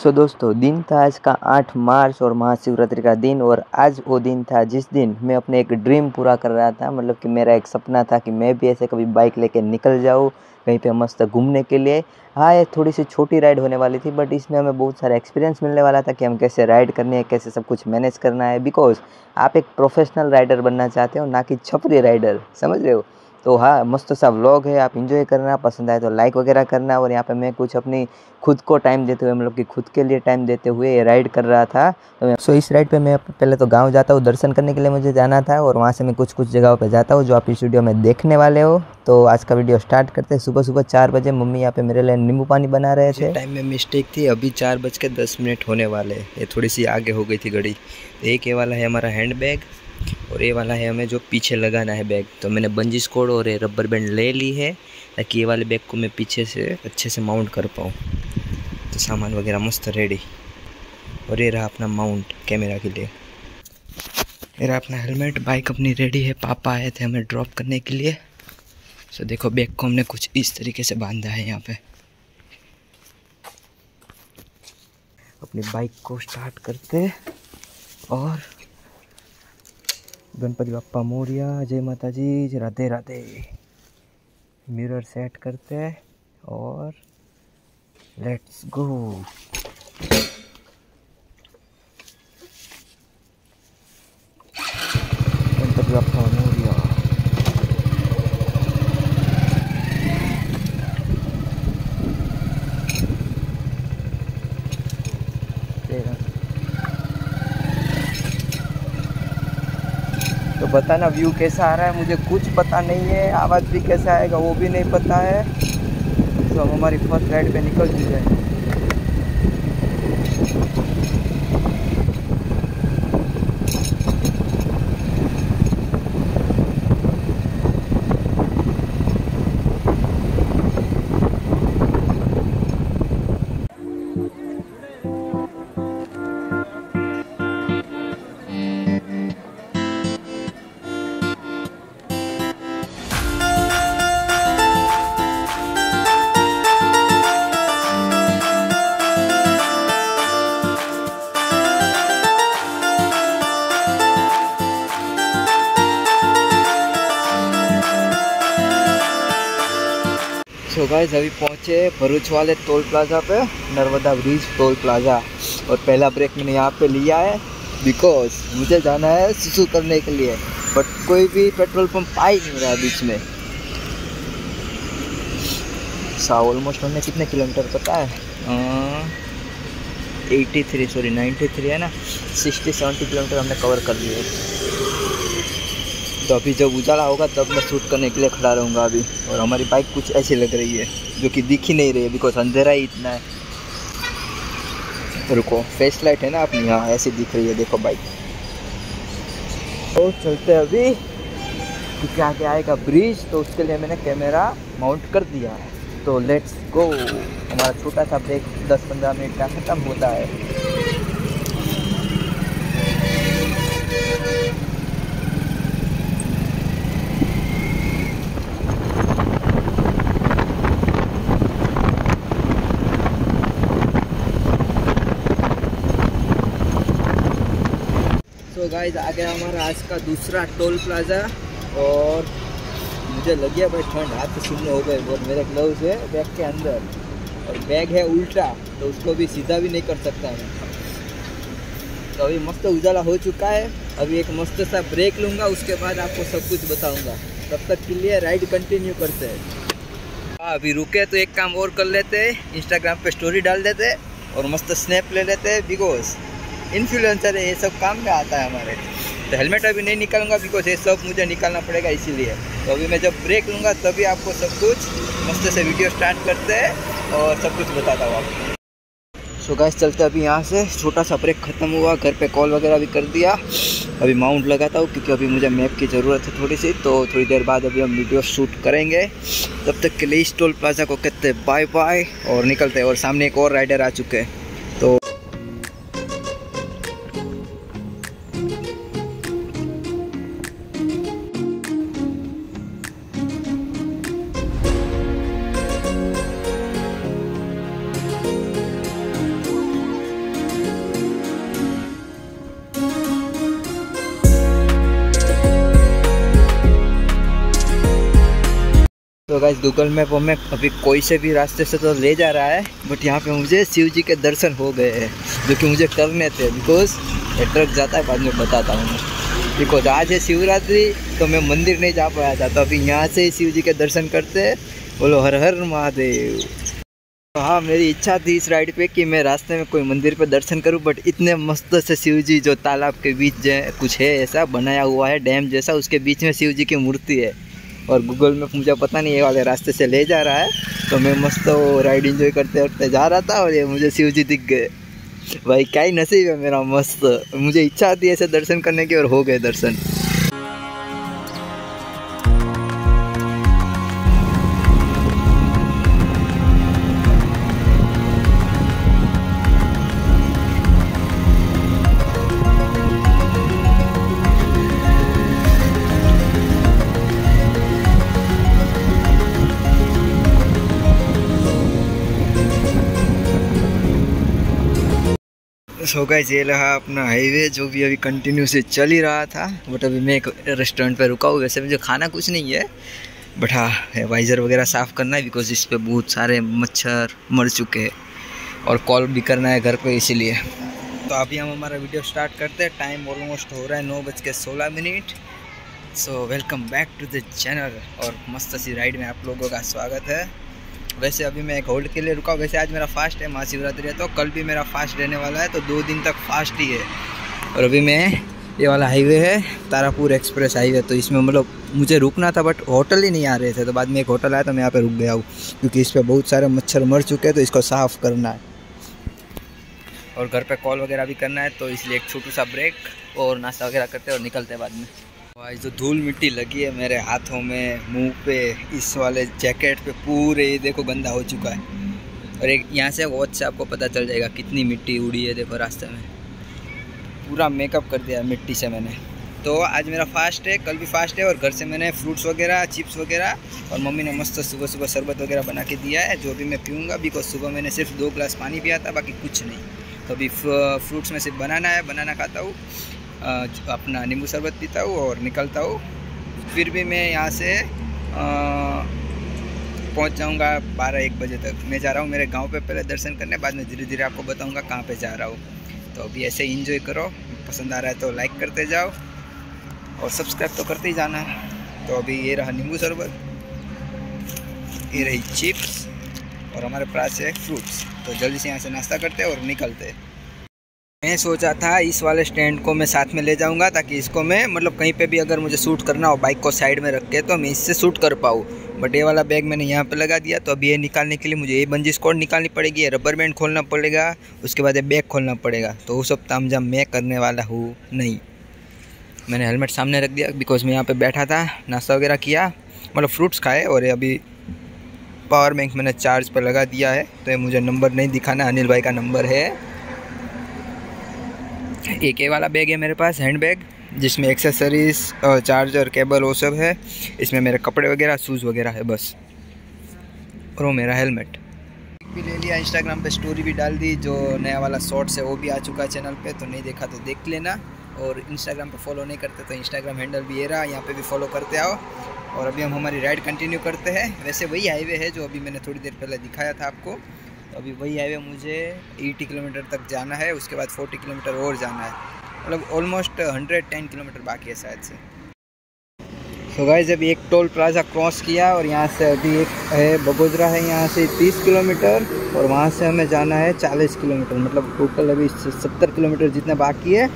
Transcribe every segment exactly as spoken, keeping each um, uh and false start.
सो दोस्तों, दिन था आज का आठ मार्च और महाशिवरात्रि का दिन। और आज वो दिन था जिस दिन मैं अपने एक ड्रीम पूरा कर रहा था। मतलब कि मेरा एक सपना था कि मैं भी ऐसे कभी बाइक लेके निकल जाऊँ कहीं पे मस्त घूमने के लिए। हाँ, ये थोड़ी सी छोटी राइड होने वाली थी, बट इसमें हमें बहुत सारा एक्सपीरियंस मिलने वाला था कि हम कैसे राइड करनी है, कैसे सब कुछ मैनेज करना है। बिकॉज आप एक प्रोफेशनल राइडर बनना चाहते हो, ना कि छपरी राइडर, समझ रहे हो। तो हाँ, मस्त सा व्लॉग है, आप एंजॉय करना, पसंद आए तो लाइक वगैरह करना। और यहाँ पे मैं कुछ अपनी खुद को टाइम देते हुए, मतलब कि खुद के लिए टाइम देते हुए ये राइड कर रहा था। तो मैं सो इस राइड पे मैं पहले तो गांव जाता हूँ, दर्शन करने के लिए मुझे जाना था, और वहाँ से मैं कुछ कुछ जगहों पे जाता हूँ जो आप इस वीडियो में देखने वाले हो। तो आज का वीडियो स्टार्ट करते हैं। सुबह सुबह चार बजे मम्मी यहाँ पे मेरे लिए नींबू पानी बना रहे थे। टाइम में मिस्टेक थी, अभी चार बज के दस मिनट होने वाले, ये थोड़ी सी आगे हो गई थी घड़ी। एक ये वाला है हमारा हैंड बैग, और ये वाला है हमें जो पीछे लगाना है बैग। तो मैंने बंजिस कोड और ये रबर बैंड ले ली है, ताकि ये वाले बैग को मैं पीछे से अच्छे से माउंट कर पाऊँ। तो सामान वगैरह मस्त रेडी। और ये रहा अपना माउंट कैमरा के लिए। ये रहा अपना हेलमेट, बाइक अपनी रेडी है। पापा आए थे हमें ड्रॉप करने के लिए। सो देखो, बैग को हमने कुछ इस तरीके से बांधा है यहाँ पे। अपनी बाइक को स्टार्ट करते और गणपति बप्पा मोरिया, जय माता जी, राधे राधे। मिरर सेट करते हैं और लेट्स गो। गणपति बप्पा मोरिया। तो बताना व्यू कैसा आ रहा है, मुझे कुछ पता नहीं है। आवाज़ भी कैसा आएगा वो भी नहीं पता है। तो हम हमारी फर्स्ट राइड पे निकल चुके हैं। सो गाइस, अभी पहुँचे भरूच वाले टोल प्लाज़ा पे, नर्मदा ब्रिज टोल प्लाज़ा। और पहला ब्रेक मैंने यहाँ पे लिया है, बिकॉज मुझे जाना है सुसु करने के लिए। बट कोई भी पेट्रोल पंप आ ही नहीं रहा बीच में। सा ऑलमोस्ट हमने कितने किलोमीटर पता है? Eighty three sorry ninety three है ना, सिक्सटी सेवेंटी किलोमीटर हमने कवर कर लिए। तो अभी जब उजाला होगा तब मैं शूट करने के लिए खड़ा रहूँगा अभी। और हमारी बाइक कुछ ऐसी लग रही है जो कि दिख ही नहीं रही है, बिकॉज अंधेरा ही इतना है। तो रुको, फेस लाइट है ना अपनी, यहाँ ऐसी दिख रही है, देखो बाइक। तो चलते अभी, क्योंकि आगे आएगा ब्रिज, तो उसके लिए मैंने कैमरा माउंट कर दिया है। तो लेट्स गो। हमारा छोटा सा ब्रेक दस पंद्रह मिनट का ख़त्म होता है। तो गाइस, आ गया हमारा आज का दूसरा टोल प्लाज़ा। और मुझे लग गया भाई ठंड, हाथ सूखने हो गए। और मेरे ग्लव्स है बैग के अंदर, और बैग है उल्टा, तो उसको भी सीधा भी नहीं कर सकता मैं। तो अभी मस्त उजाला हो चुका है। अभी एक मस्त सा ब्रेक लूँगा, उसके बाद आपको सब कुछ बताऊँगा। तब तक के लिए राइड कंटिन्यू करते हैं। अभी रुके तो एक काम और कर लेते, इंस्टाग्राम पे स्टोरी डाल देते और मस्त स्नैप ले लेते, बिकॉज इन्फ्लुएंसर है, ये सब काम में आता है हमारे। तो हेलमेट अभी नहीं निकालूंगा, बिकॉज ये सब मुझे निकालना पड़ेगा, इसीलिए। तो अभी मैं जब ब्रेक लूँगा तभी आपको सब कुछ मस्त से वीडियो स्टार्ट करते हैं और सब कुछ बताता हूँ आपको। सो गाइस, चलते अभी यहाँ से। छोटा सा ब्रेक ख़त्म हुआ, घर पे कॉल वगैरह भी कर दिया। अभी माउंट लगाता हूँ, क्योंकि अभी मुझे मैप की ज़रूरत है थोड़ी सी। तो थोड़ी देर बाद अभी हम वीडियो शूट करेंगे। तब तक के लिए इस टोल प्लाज़ा को कहते हैं बाय बाय और निकलते हैं। और सामने एक और राइडर आ चुके हैं। तो तो गाइस गूगल मैप हमें अभी कोई से भी रास्ते से तो ले जा रहा है, बट यहाँ पे मुझे शिव जी के दर्शन हो गए हैं जो कि मुझे करने थे। बिकॉज ट्रक जाता है, बाद में बताता हूँ। बिकॉज आज है शिवरात्रि, तो मैं मंदिर नहीं जा पाया था, तो अभी यहाँ से ही शिव जी के दर्शन करते हैं। बोलो हर हर महादेव। तो हाँ, मेरी इच्छा थी इस राइड पे कि मैं रास्ते में कोई मंदिर पे दर्शन करूं, बट इतने मस्त से शिव जी जो तालाब के बीच कुछ है ऐसा बनाया हुआ है डैम जैसा, उसके बीच में शिव जी की मूर्ति है। और गूगल मैप मुझे पता नहीं ये वाले रास्ते से ले जा रहा है, तो मैं मस्त वो राइड एंजॉय करते करते जा रहा था और ये मुझे शिव जी दिख गए। भाई क्या ही नसीब है मेरा मस्त। मुझे इच्छा थी ऐसे दर्शन करने की और हो गए दर्शन। सो गाइस, ये रहा अपना हाईवे जो भी अभी कंटिन्यू से चल ही रहा था। बट अभी मैं एक रेस्टोरेंट पे रुका हूँ। वैसे मुझे खाना कुछ नहीं है, बट हाँ वाइज़र वगैरह साफ़ करना है, बिकॉज इस पे बहुत सारे मच्छर मर चुके हैं और कॉल भी करना है घर पे, इसीलिए। तो अभी हम हमारा वीडियो स्टार्ट करते हैं। टाइम ऑलमोस्ट हो रहा है नौ बज के सोलह मिनट। So welcome back to the channel और मस्त सी राइड में आप लोगों का स्वागत है। वैसे अभी मैं एक होल्ड के लिए रुका हूँ। वैसे आज मेरा फास्ट है, महाशिवरात्रि है, तो कल भी मेरा फास्ट रहने वाला है, तो दो दिन तक फास्ट ही है। और अभी मैं ये वाला हाईवे है तारापुर एक्सप्रेस हाईवे, तो इसमें मतलब मुझे रुकना था, बट होटल ही नहीं आ रहे थे। तो बाद में एक होटल आया तो मैं यहाँ पे रुक गया हूँ, क्योंकि इस पर बहुत सारे मच्छर मर चुके हैं, तो इसको साफ़ करना है और घर पे कॉल वगैरह भी करना है। तो इसलिए एक छोटू सा ब्रेक और नाश्ता वगैरह करते हैं और निकलते हैं बाद में। भाई जो धूल मिट्टी लगी है मेरे हाथों में, मुंह पे, इस वाले जैकेट पे, पूरे देखो गंदा हो चुका है। और एक यहाँ से वॉच से आपको पता चल जाएगा कितनी मिट्टी उड़ी है। देखो रास्ते में पूरा मेकअप कर दिया मिट्टी से मैंने। तो आज मेरा फास्ट है, कल भी फास्ट है। और घर से मैंने फ्रूट्स वगैरह, चिप्स वगैरह, और मम्मी ने मस्त सुबह सुबह शरबत वगैरह बना के दिया है, जो भी मैं पीऊँगा। बिकॉज सुबह मैंने सिर्फ दो गिलास पानी पिया था, बाकी कुछ नहीं। तो अभी फ्रूट्स में सिर्फ बनाना है, बनाना खाता हूँ, अपना नींबू शरबत पीता हूँ और निकलता हूँ। फिर भी मैं यहाँ से पहुँच जाऊँगा बारह एक बजे तक। मैं जा रहा हूँ मेरे गांव पे पहले दर्शन करने, बाद में धीरे धीरे आपको बताऊँगा कहाँ पे जा रहा हूँ। तो अभी ऐसे ही इंजॉय करो, पसंद आ रहा है तो लाइक करते जाओ और सब्सक्राइब तो करते ही जाना है। तो अभी ये रहा नींबू शरबत, ये रही चिप्स और हमारे पास है फ्रूट्स। तो जल्दी से यहाँ से नाश्ता करते और निकलते। मैं सोचा था इस वाले स्टैंड को मैं साथ में ले जाऊंगा, ताकि इसको मैं मतलब कहीं पे भी अगर मुझे शूट करना हो बाइक को साइड में रख के, तो मैं इससे शूट कर पाऊँ। बट ये वाला बैग मैंने यहाँ पे लगा दिया। तो अभी ये निकालने के लिए मुझे ये बंजिश कॉर्ड निकालनी पड़ेगी, रबर बैंड खोलना पड़ेगा, उसके बाद ये बैग खोलना पड़ेगा। तो वो सब तामझाम मैं करने वाला हूँ नहीं। मैंने हेलमेट सामने रख दिया, बिकॉज मैं यहाँ पर बैठा था, नाश्ता वगैरह किया, मतलब फ्रूट्स खाए। और ये अभी पावर बैंक मैंने चार्ज पर लगा दिया है। तो ये मुझे नंबर नहीं दिखाना, अनिल भाई का नंबर है। एक ये वाला बैग है मेरे पास, हैंड बैग, जिसमें एक्सेसरीज, चार्जर, केबल, वो सब है। इसमें मेरे कपड़े वगैरह, शूज़ वगैरह है बस। और वो मेरा हेलमेट भी ले लिया। इंस्टाग्राम पे स्टोरी भी डाल दी, जो नया वाला शॉर्ट्स है वो भी आ चुका है चैनल पे, तो नहीं देखा तो देख लेना। और इंस्टाग्राम पे फॉलो नहीं करते तो इंस्टाग्राम हैंडल भी ये रहा, यहाँ पे भी फॉलो करते आओ। और अभी हम हमारी राइड कंटिन्यू करते हैं। वैसे वही हाईवे है जो अभी मैंने थोड़ी देर पहले दिखाया था आपको। तो अभी वही हाईवे मुझे अस्सी किलोमीटर तक जाना है, उसके बाद चालीस किलोमीटर और जाना है, मतलब ऑलमोस्ट एक सौ दस किलोमीटर बाकी है शायद से। सो गाइस, अभी एक टोल प्लाजा क्रॉस किया और यहाँ से अभी एक है बगोदरा है, यहाँ से तीस किलोमीटर और वहाँ से हमें जाना है चालीस किलोमीटर, मतलब टोटल अभी सत्तर किलोमीटर जितना बाकी है।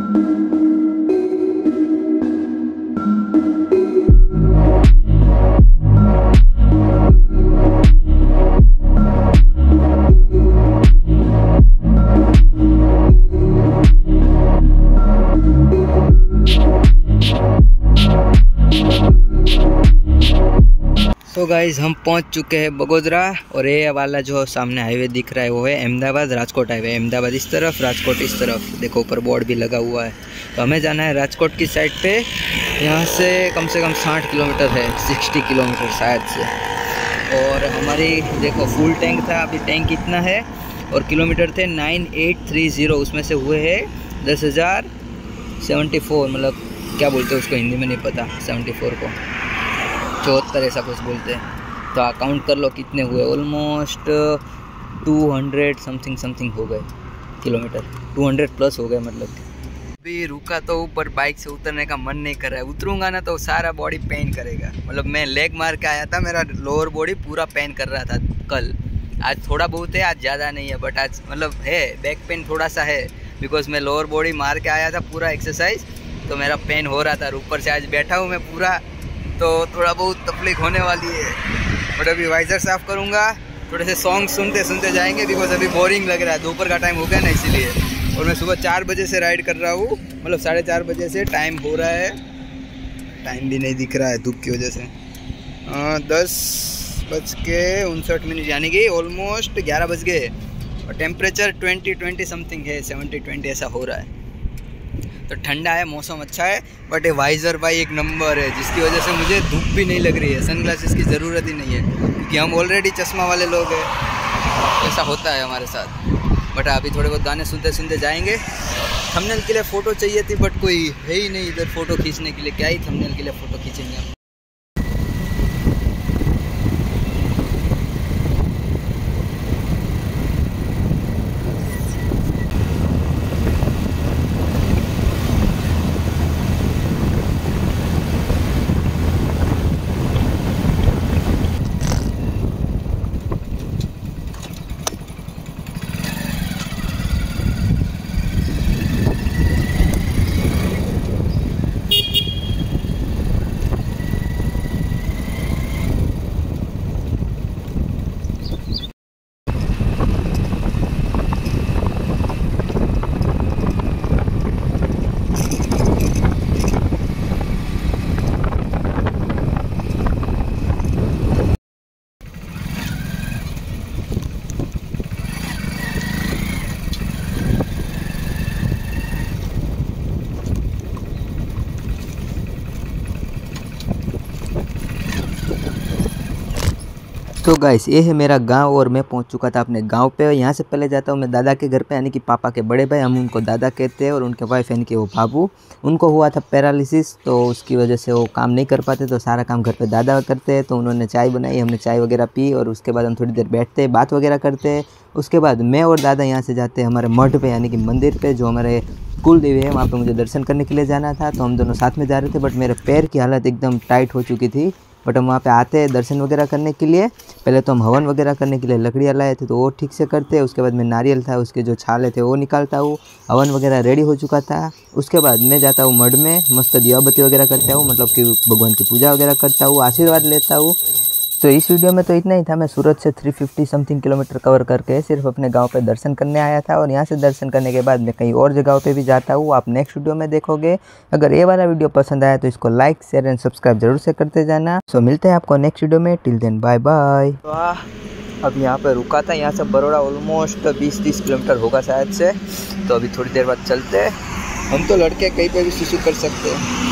तो गाइज़ हम पहुंच चुके हैं बगोदरा। और ये वाला जो सामने हाईवे दिख रहा है वो है अहमदाबाद राजकोट हाईवे। अहमदाबाद इस तरफ, राजकोट इस तरफ, देखो ऊपर बोर्ड भी लगा हुआ है। तो हमें जाना है राजकोट की साइड पे। यहाँ से कम से कम साठ किलोमीटर है, साठ किलोमीटर शायद से। और हमारी देखो फुल टैंक था, अभी टैंक कितना है और किलोमीटर थे नाइन एट थ्री ज़ीरो, उसमें से हुए हैं दस हज़ार सेवेंटी फोर, मतलब क्या बोलते हैं उसको हिंदी में नहीं पता, सेवेंटी फोर को चौहत्तर ऐसा कुछ बोलते हैं। तो आप काउंट कर लो कितने हुए, almost two hundred something something हो गए किलोमीटर, टू हंड्रेड प्लस हो गए। मतलब अभी रुका तो ऊपर, बाइक से उतरने का मन नहीं कर रहा है। उतरूंगा ना तो सारा बॉडी पेन करेगा। मतलब मैं लेग मार के आया था, मेरा लोअर बॉडी पूरा पेन कर रहा था कल। आज थोड़ा बहुत है, आज ज़्यादा नहीं है, बट आज मतलब है बैक पेन थोड़ा सा है, बिकॉज मैं लोअर बॉडी मार के आया था पूरा एक्सरसाइज, तो मेरा पेन हो रहा था। ऊपर से आज बैठा हूँ मैं पूरा, तो थोड़ा बहुत तकलीफ होने वाली है। बट अभी वाइजर साफ करूँगा, थोड़े से सॉन्ग सुनते सुनते जाएंगे, बिकॉज अभी बोरिंग लग रहा है। दोपहर का टाइम हो गया ना इसीलिए। और मैं सुबह चार बजे से राइड कर रहा हूँ, मतलब साढ़े चार बजे से टाइम हो रहा है, टाइम भी नहीं दिख रहा है धूप की वजह से। आ, दस बज के उनसठ मिनट यानी कि ऑलमोस्ट ग्यारह बज गए। और टेम्परेचर ट्वेंटी ट्वेंटी समथिंग है, सेवेंटी ट्वेंटी ऐसा हो रहा है। तो ठंडा है, मौसम अच्छा है, बट ये वाइज़र भाई एक नंबर है, जिसकी वजह से मुझे धूप भी नहीं लग रही है। सनग्लासेस की ज़रूरत ही नहीं है, क्योंकि हम ऑलरेडी चश्मा वाले लोग हैं। ऐसा होता है हमारे साथ। बट अभी थोड़े बहुत गाने सुनते सुनते जाएंगे। थंबनेल के लिए फ़ोटो चाहिए थी, बट कोई है ही नहीं इधर फ़ोटो खींचने के लिए। क्या ही थंबनेल के लिए फ़ोटो खींचेंगे हम। तो गाइस ये है मेरा गांव, और मैं पहुंच चुका था अपने गांव पे। यहाँ से पहले जाता हूँ मैं दादा के घर पे, यानी कि पापा के बड़े भाई, हम उनको दादा कहते हैं, और उनके वाइफ यानी कि वो बाबू, उनको हुआ था पैरालिसिस, तो उसकी वजह से वो काम नहीं कर पाते, तो सारा काम घर पे दादा करते हैं। तो उन्होंने चाय बनाई, हमने चाय वगैरह पी, और उसके बाद हम थोड़ी देर बैठते हैं, बात वगैरह करते हैं। उसके बाद मैं और दादा यहाँ से जाते हैं हमारे मठ पे, यानी कि मंदिर पे, जो हमारे कुल देवी है, वहाँ पर मुझे दर्शन करने के लिए जाना था। तो हम दोनों साथ में जा रहे थे, बट मेरे पैर की हालत एकदम टाइट हो चुकी थी। बट हम वहाँ पे आते हैं दर्शन वगैरह करने के लिए। पहले तो हम हवन वगैरह करने के लिए लकड़ियाँ लाए थे, तो वो ठीक से करते हैं। उसके बाद मैं नारियल था, उसके जो छाले थे वो निकालता हूँ। हवन वगैरह रेडी हो चुका था। उसके बाद मैं जाता हूँ मठ में, मस्त दियाबत्ती वगैरह करता हूँ, मतलब कि भगवान की पूजा वगैरह करता हूँ, आशीर्वाद लेता हूँ। तो इस वीडियो में तो इतना ही था। मैं सूरत से तीन सौ पचास समथिंग किलोमीटर कवर करके सिर्फ अपने गांव पे दर्शन करने आया था, और यहाँ से दर्शन करने के बाद मैं कई और जगहों पे भी जाता हूँ, आप नेक्स्ट वीडियो में देखोगे। अगर ये वाला वीडियो पसंद आया तो इसको लाइक शेयर एंड सब्सक्राइब जरूर से करते जाना। सो मिलते हैं आपको नेक्स्ट वीडियो में, टिल देन बाय बाय। अब यहाँ पे रुका था, यहाँ से बड़ौदा ऑलमोस्ट बीस तीस किलोमीटर होगा शायद से। तो अभी थोड़ी देर बाद चलते हैं। हम तो लड़के कहीं पर भी सुसु कर सकते हैं।